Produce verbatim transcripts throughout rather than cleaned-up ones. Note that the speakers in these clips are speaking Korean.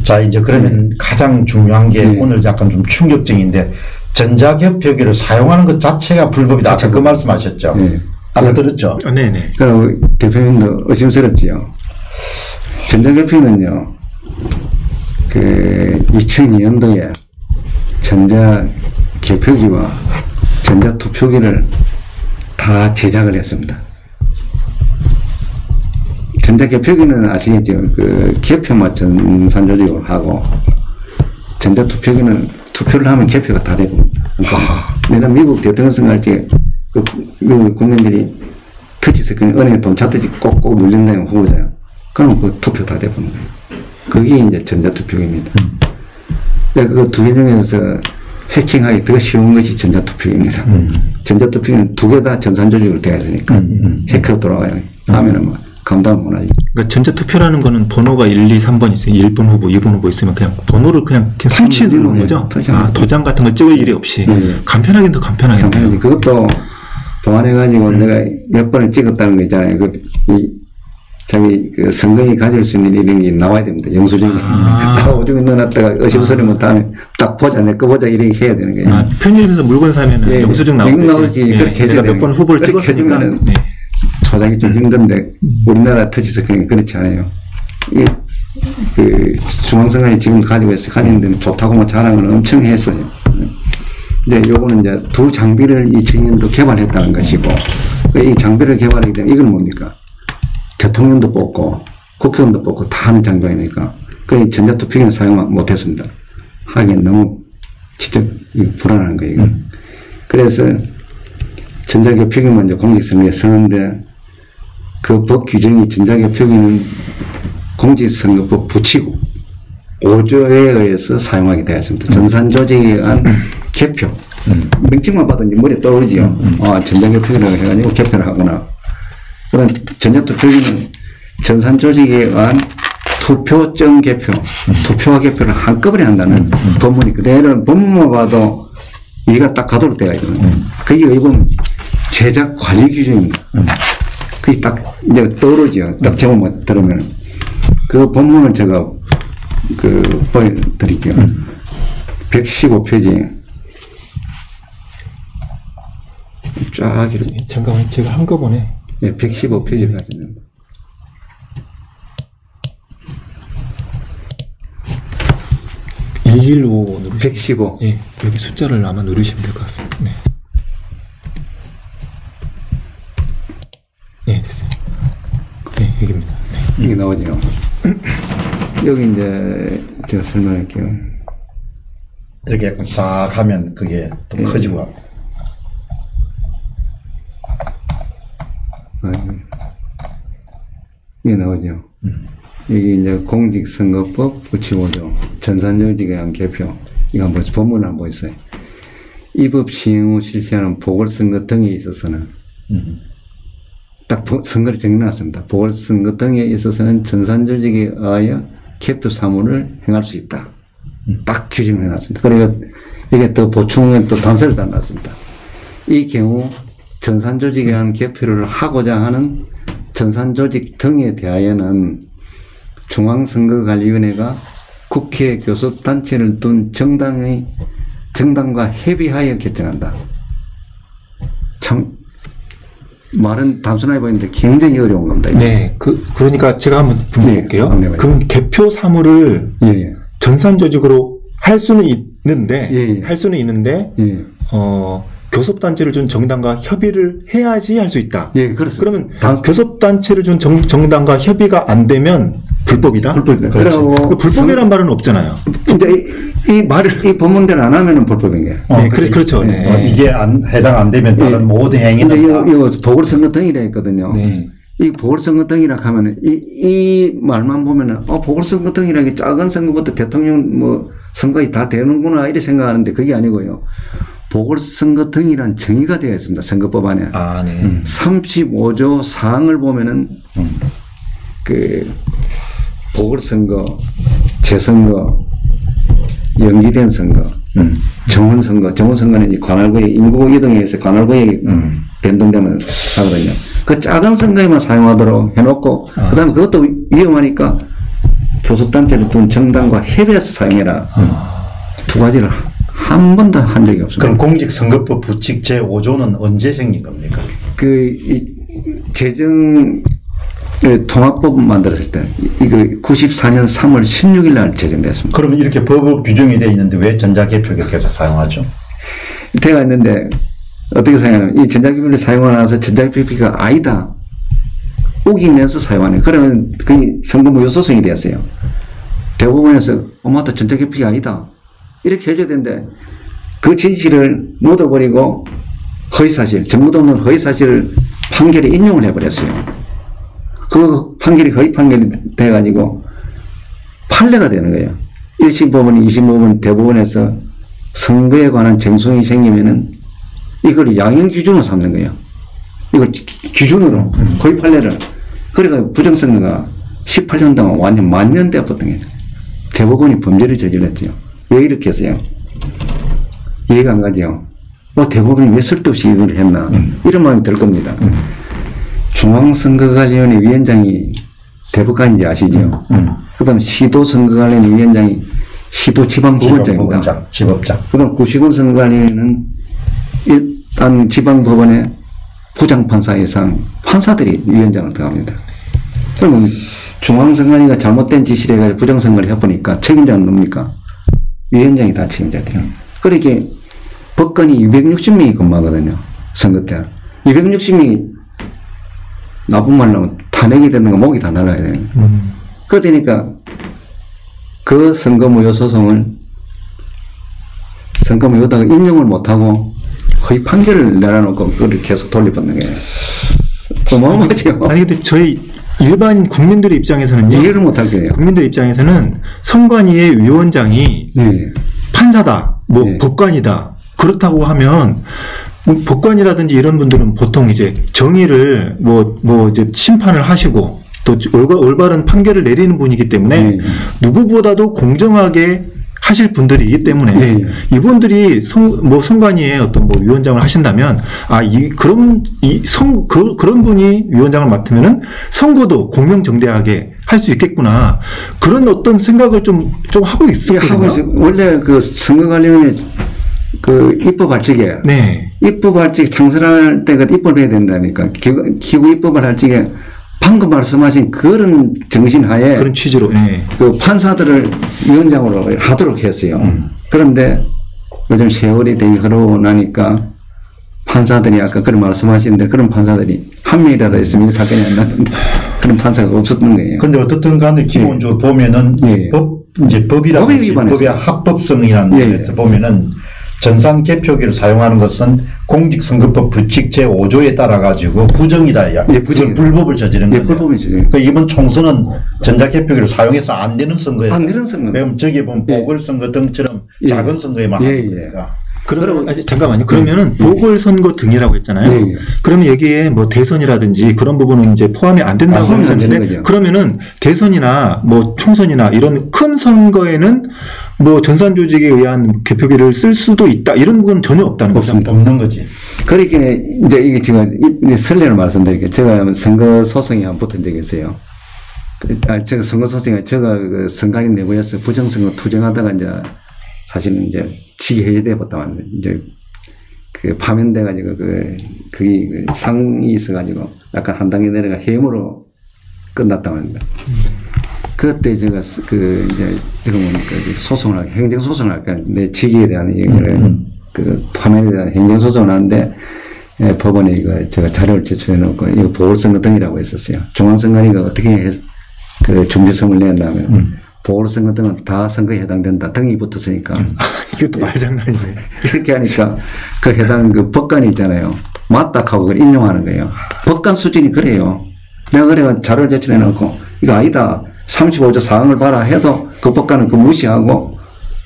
자, 이제 그러면 네. 가장 중요한 게 네. 오늘 약간 좀 충격적인데 전자개표기를 사용하는 것 자체가 불법이다. 아까 그 말씀하셨죠. 네. 아까 들었죠. 어, 네네. 그럼 대표님도 의심스럽지요. 전자개표는요, 그 이천이 년도에 전자개표기와 전자투표기를 다 제작을 했습니다. 전자개표기는 아시겠죠? 그 개표만 전산조직으로 하고 전자투표기는 투표를 하면 개표가 다 되고. 내가 미국 대통령 선거할 때 그 미국 국민들이 터치스크린 은행에 돈 찾듯이 꼭꼭 눌린다면 후보자야. 그럼 그 투표 다 돼보는 거예요. 그게 이제 전자투표기입니다. 음. 그 두 개 중에서 해킹하기 더 쉬운 것이 전자투표기입니다. 음. 전자투표기는 두 개 다 전산조직으로 되어 있으니까 음, 음. 해커 돌아와요. 하면은 뭐 감당 못 하지. 그러니까 전자투표라는 거는 번호가 일, 이, 삼 번 있으면 일 번 후보, 이 번 후보 있으면 그냥 번호를 그냥, 그냥 스위치 누르는 거죠? 도장. 아, 도장 같은 걸 찍을 일이 없이. 네. 간편하긴 더 간편하겠네요. 간편하지. 그것도 보완해가지고 음. 내가 몇 번을 찍었다는 거 있잖아요. 그, 이, 자기 그 선거인이 가질 수 있는 이런 게 나와야 됩니다. 영수증에. 아. 오줌에 넣어놨다가 의심스러우면 다음에 딱 보자, 내 거 보자 이렇게 해야 되는 거예요. 아, 편의점에서 물건 사면은 예, 영수증 나오지. 나오지. 예, 그렇게 해야 몇 번 후보를 찍었으니까. 네. 조작이 좀 힘든데 음. 우리나라 터치스크린은 그렇지 않아요. 이, 그 중앙선관위 지금 가지고 있어 가지는데 좋다고만 자랑을 엄청 했어요. 이제 요거는 이제 두 장비를 이천 년도 개발했다는 것이고 이 장비를 개발하기 때문에 이건 뭡니까? 대통령도 뽑고 국회의원도 뽑고 다 하는 장비니까 그 전자투표기는 사용 못했습니다. 하긴 너무 진짜 불안한 거예요. 음. 그래서 전자개표기 먼저 공직선거에 서는데 그 법 규정이 전자개표기는 공직선거법 붙이고 오조에 의해서 사용하게 되었습니다. 전산조직에 의한 개표. 음. 명칭만 봐도 이제 머리에 떠오르지요. 음. 아, 전자개표기라고 해가지고 개표를 하거나. 그다음 전자투표기는 전산조직에 의한 투표증 개표, 음. 투표와 개표를 한꺼번에 한다는 음. 음. 법문이 그대로 법문만 봐도 이해가 딱 가도록 되어 있거든요. 음. 그게 의본 제작 관리 규정입니다. 음. 그게 딱 이제 떠오르죠. 딱 제목만 들으면. 그 본문을 제가 그 보여드릴게요. 음. 백십오 페이지. 쫙 이렇게. 잠깐만, 제가 한꺼번에. 네, 백십오 페이지를 가지는. 일일오 누르시면. 백십오. 예, 여기 숫자를 아마 누르시면 될 것 같습니다. 네. 네, 됐어요. 네, 여기입니다. 네. 이게 나오죠. 여기 이제 제가 설명할게요. 이렇게 싹 하면 그게 또 네. 커지고. 아, 이게 나오죠. 음. 여기 이제 공직선거법 구십오조 전산조직에 의한 개표. 이거 한번 본문을 한번 보세요. 이 법 시행 후 실시하는 보궐선거 등에 있어서는 음. 딱 선거를 정해놨습니다. 보궐선거 등에 있어서는 전산조직에 의하여 개표 사무를 행할 수 있다. 음. 딱 규정을 해놨습니다. 그리고 이게 또 보충은 또 단서를 달았습니다. 이 경우 전산조직에 의한 개표를 하고자 하는 전산조직 등에 대하여는 중앙선거관리위원회가 국회 교섭단체를 둔 정당의 정당과 협의하여 결정한다. 참 말은 단순하게 보이는데 굉장히 어려운 겁니다. 네, 그 그러니까 제가 한번 볼게요. 네, 그럼 개표 사무를 예, 예. 전산조직으로 할 수는 있는데 예, 예. 할 수는 있는데 예. 어. 교섭단체를 준 정당과 협의를 해야지 할 수 있다. 예, 그렇습니다. 그러면 단... 교섭단체를 준 정, 정당과 협의가 안 되면 불법이다? 불법이다. 그리고 그 불법이란 성... 말은 없잖아요. 근데 이, 이 말을, 이 법문대로 안 하면은 불법인 거예요. 어, 네, 그래, 그렇죠. 네. 네. 어, 이게 안, 해당 안 되면 다른 네. 모든 행위는. 근데 이거, 이거 보궐선거 등이라 했거든요. 네. 이 보궐선거 등이라 하면은 이, 이 말만 보면은 어, 보궐선거 등이라 게 작은 선거부터 대통령 뭐 선거에 다 되는구나 이렇게 생각하는데 그게 아니고요. 보궐선거 등이란 정의가 되어 있습니다. 선거법 안에. 아, 네. 음. 삼십오조 사항을 보면은, 음. 그, 보궐선거, 재선거, 연기된 선거, 음. 정원선거, 정원선거는 이 관할구의 인구 이동에 의해서 관할구의 음. 변동되면 하거든요. 그 작은 선거에만 사용하도록 해놓고, 아. 그 다음에 그것도 위험하니까 교섭단체를 둔 정당과 협의해서 사용해라. 음. 두 가지를 한 번도 한 적이 없습니다. 그럼 공직선거법 부칙 제오 조는 언제 생긴 겁니까? 그, 이, 재정, 통합법 만들었을 때, 이거 구십사 년 삼월 십육일 날 제정됐습니다. 그러면 이렇게 법으로 규정이 되어 있는데 왜 전자개표기를 계속 사용하죠? 때가 있는데, 어떻게 생각하냐면, 이 전자개표기를 사용하고 나서 전자개표기가 아니다. 우기면서 사용하는. 그러면 그 선거무효 소송이 되었어요. 대법원에서, 어머, 또 전자개표기가 아니다. 이렇게 해줘야 되는데, 그 진실을 묻어버리고, 허위사실, 전무도 없는 허위사실을 판결에 인용을 해버렸어요. 그 판결이 허위 판결이 돼가지고 판례가 되는 거예요. 일 심 법원, 이 심 법원, 대법원에서 선거에 관한 정송이 생기면은 이걸 양형 기준으로 삼는 거예요. 이걸 기준으로 허위 판례를. 그러니까 부정선거가 십팔 년 동안 완전 만년되었던 거예요. 대법원이 범죄를 저질렀죠. 왜 이렇게 했어요? 이해가 안 가죠. 뭐 대법원이 왜 쓸데없이 이걸 했나. 음. 이런 마음이 들 겁니다. 음. 중앙선거관리위원회 위원장이 대법관인지 아시죠? 음. 그 다음 시도선거관리위원회 위원장이 시도지방법원장입니다. 지방법원장, 지법장. 그 다음 구시군선거관리위원회는 일단 지방법원의 부장판사 이상 판사들이 위원장을 들어갑니다. 그러면 중앙선관위가 잘못된 지시를 해가지고 부정선거를 해보니까 책임자는 뭡니까? 위원장이 다 책임져야 돼요. 그렇게 법관이 이백육십 명이 근무하거든요. 선거 때. 이백육십 명이 나쁜 말로 하면 탄핵이 되는 거 목이 다 날라야 돼요. 음. 그러니까 그 선거무효 소송을 선거무효다가 인용을 못하고 거의 판결을 내려놓고 그걸 계속 돌려받는 거예요. 어마어마하죠. 아니 근데 저희 일반 국민들의 입장에서는요. 이해를 못할 거예요. 국민들 입장에서는 선관위의 위원장이 네. 판사다, 뭐 네. 법관이다. 그렇다고 하면 법관이라든지 이런 분들은 보통 이제 정의를 뭐, 뭐 이제 심판을 하시고 또 올바, 올바른 판결을 내리는 분이기 때문에 네. 누구보다도 공정하게 하실 분들이기 때문에 네. 이분들이 성, 뭐 선관위에 어떤 뭐 위원장을 하신다면 아, 이, 그런, 이 선, 그, 그런 분이 위원장을 맡으면은 선거도 공명정대하게 할 수 있겠구나. 그런 어떤 생각을 좀, 좀 하고 있었거든요. 하고 있어요. 원래 그 선거관리위원회 그 입법할적에 네. 입법할적 창설할 때가 입법을 해야 된다니까. 기구, 기구 입법을 할 적에 방금 말씀하신 그런 정신하에 그런 취지로 네. 그 판사들을 위원장으로 하도록 했어요. 음. 그런데 요즘 세월이 되게 흐르고 나니까 판사들이 아까 그런 말씀하신 대로 그런 판사들이 한 명이라도 있으면 사건이 안 나는데 그런 판사가 없었던 거예요. 그런데 어떻든 간에 기본적으로 네. 보면은 네. 법 이제 법이라든지 법의 합법성이라는 네. 데서 보면은 전산 개표기를 사용하는 것은 공직선거법 부칙 제오 조에 따라 가지고 부정이다. 예, 부정. 불법을 저지른 예, 거죠. 불법이죠. 그러니까 이번 총선은 전자개표기를 사용해서 안 되는 선거예요. 안 되는 선거. 왜냐면 저기에 보면 예. 보궐선거 등처럼 예. 작은 선거에만 예. 하는 거니까. 그러면 아니, 잠깐만요. 그러면은 네. 보궐선거 등이라고 했잖아요. 네. 그러면 여기에 뭐 대선이라든지 그런 부분은 이제 포함이 안 된다고 아, 하는데 그러면은 대선이나 뭐 총선이나 이런 큰 선거에는 뭐 전산 조직에 의한 개표기를 쓸 수도 있다 이런 부분은 전혀 없다는 거죠. 없는 거지. 그러니까 이제 이게 제가 이제 설례를 말씀드릴게요. 제가 선거 소송이 한 붙은 적이 있어요. 아, 제가 선거 소송이 제가 그 선관위 내부에서 부정선거 투쟁하다가 이제 사실은 이제 직위 해제돼 봤다 이제 그 파면돼가지고 그 그게 상이 있어가지고 약간 한 단계 내려가 해임으로 끝났다고 합니다. 음. 그때 제가 그 이제 지금은 그 소송을 할 행정 소송을 할까 내 직위에 대한 이거를 음. 그 파면에 대한 행정 소송을 하는데 예, 법원에 이거 제가 자료를 제출해 놓고 이거 보궐선거 등이라고 했었어요. 중앙선관위가 어떻게 해서 그 중지성을 냈냐면. 음. 보궐선거 등은 다 선거에 해당된다. 등이 붙었으니까. 음. 이것도 말장난이네. 이렇게 하니까 그 해당 그 법관이 있잖아요. 맞다 하고 그걸 인용하는 거예요. 법관 수준이 그래요. 내가 그래가 자료를 제출해 놓고 이거 아니다. 삼십오 조 사항을 봐라 해도 그 법관은 그 무시하고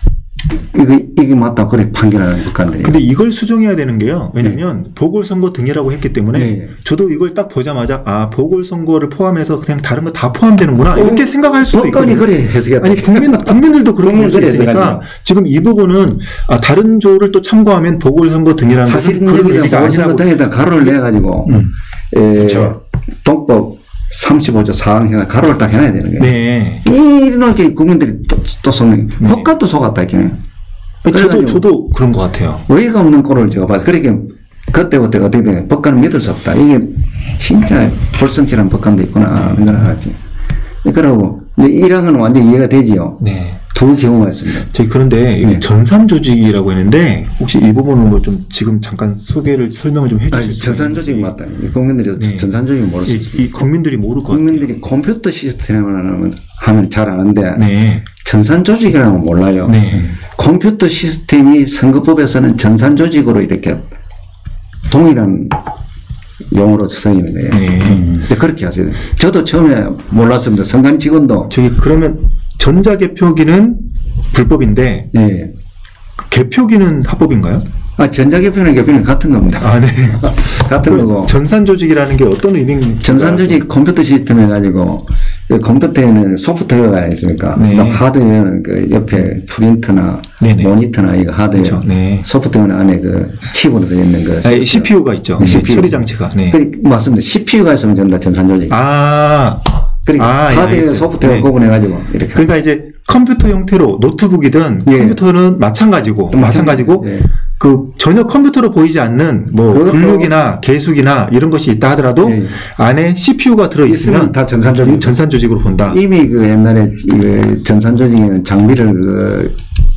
이게, 이게 맞다. 그래 판결하는 법관들이. 근데 이걸 수정해야 되는 게요. 왜냐면 네. 보궐선거 등이라고 했기 때문에 네. 저도 이걸 딱 보자마자 아 보궐선거를 포함해서 그냥 다른 거 다 포함되는구나 어, 이렇게 생각할 수도 있거든요. 그래 해석했다. 아니 국민 국민들도 그런 걸 수 있으니까 지금 이 부분은 아, 다른 조를 또 참고하면 보궐선거 등이라는 사실은 그런 얘기가 보궐선거 등에다 가로를 내 가지고 음. 그렇죠. 동법 삼십오조 사항 해가 가로를 딱 해놔야 되는 거예요. 네. 이렇게 국민들이 또, 또 속는, 네. 법과 또 속았다, 이렇게. 저도, 저도 그런 것 같아요. 어이가 없는 꼴을 제가 봐서. 그렇게, 그때부터 어떻게 되냐. 법관은 믿을 수 없다. 이게 진짜 불성실한 법관도 있구나. 이런 걸 알았지. 그러고, 이제 일 항은 완전히 이해가 되지요. 네. 두 경우가 있습니다. 저희 그런데 네. 전산 조직이라고 했는데 혹시 이 부분은 뭐 좀 지금 잠깐 소개를 설명을 좀 해주실 수 있나요? 전산 조직이 맞다. 국민들이 네. 전산 조직이 모를 수 있습니다. 이 국민들이 모를 것 국민들이 같아요. 컴퓨터 시스템을 하면 잘 아는데 네. 전산 조직이라는 건 몰라요. 네. 컴퓨터 시스템이 선거법에서는 전산 조직으로 이렇게 동일한 용어로 쓰이는 거예요. 네. 음. 그렇게 하세요. 저도 처음에 몰랐습니다. 선관위 직원도. 저기 그러면 전자개표기는 불법인데 네. 개표기는 합법인가요? 아, 전자개표는 개표는 같은 겁니다. 아, 네. 같은 그 거고. 전산조직이라는 게 어떤 의미인가요? 전산조직 컴퓨터 시스템 해가지고, 그 컴퓨터에는 소프트웨어가 있습니까? 네. 하드웨어는 그 옆에 프린터나 네네. 모니터나 이거 하드웨어. 그렇죠. 네. 소프트웨어는 안에 그 칩으로 되어 있는 그. 아, 씨피유가 있죠. 씨피유. 처리 장치가. 네. 그, 맞습니다. 씨피유가 있으면 된다, 전산조직. 아. 그러니까 아, 하드웨어, 예, 소프트웨어 네. 구분해가지고 이렇게. 그러니까 이제 컴퓨터 형태로 노트북이든 예. 컴퓨터는 마찬가지고 마찬가지고 예. 그 전혀 컴퓨터로 보이지 않는 뭐 분류기나 계수기나 이런 것이 있다 하더라도 예. 안에 씨피유가 들어 있으면 다 전산조직 전산 조직으로 본다. 이미 그 옛날에 그 전산조직에는 장비를 그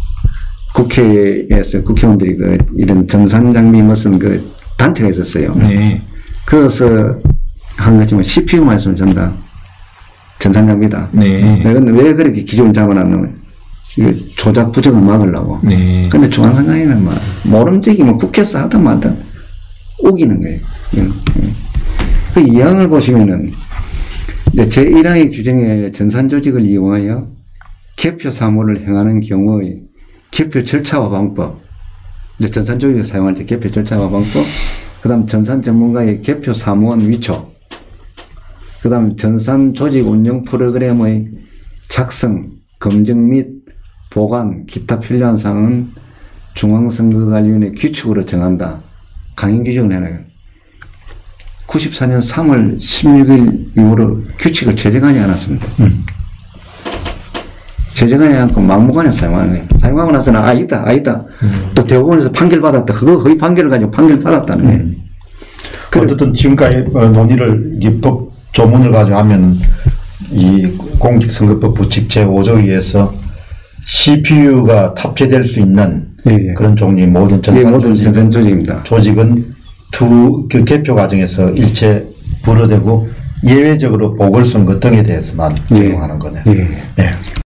국회에서 국회의원들이 그 이런 전산 장비 무슨 그 단체가 있었어요. 네. 그래서 한 가지만 씨피유만 있으면 된다. 전산장비다. 네. 근데 왜 그렇게 기준을 잡아놨냐면, 이거 조작 부정을 막으려고. 네. 근데 중앙선관위는 막, 모름지기 뭐 국회에서 하든 말든 우기는 거예요. 그 이 항을 보시면은, 이제 제일 항의 규정에 전산조직을 이용하여 개표 사무를 행하는 경우의 개표 절차와 방법, 이제 전산조직을 사용할 때 개표 절차와 방법, 그 다음 전산 전문가의 개표 사무원 위촉, 그 다음 전산 조직 운영 프로그램의 작성, 검증 및 보관, 기타 필요한 사항은 중앙선거관리위원회 규칙으로 정한다. 강행 규정을 해놔요. 구십사 년 삼월 십육일 이후로 규칙을 제정하지 않았습니다. 음. 제정하지 않고 막무가내 사용하는 거예요. 사용하고 나서는 아, 있다, 아, 있다. 음. 또 대법원에서 판결 받았다. 그거 거의 판결을 가지고 판결 받았다는 거예요. 음. 어쨌든 지금까지 논의를 법 조문을 가지고 하면 이 공직선거법 부칙 제오조에 의해서 씨피유가 탑재될 수 있는 예, 예. 그런 종류의 모든 전산, 예, 모든 전산 조직입니다. 조직은 두 그 개표 과정에서 일체 불허되고 예외적으로 보궐선거 등에 대해서만 적용하는 예. 거네. 예. 네.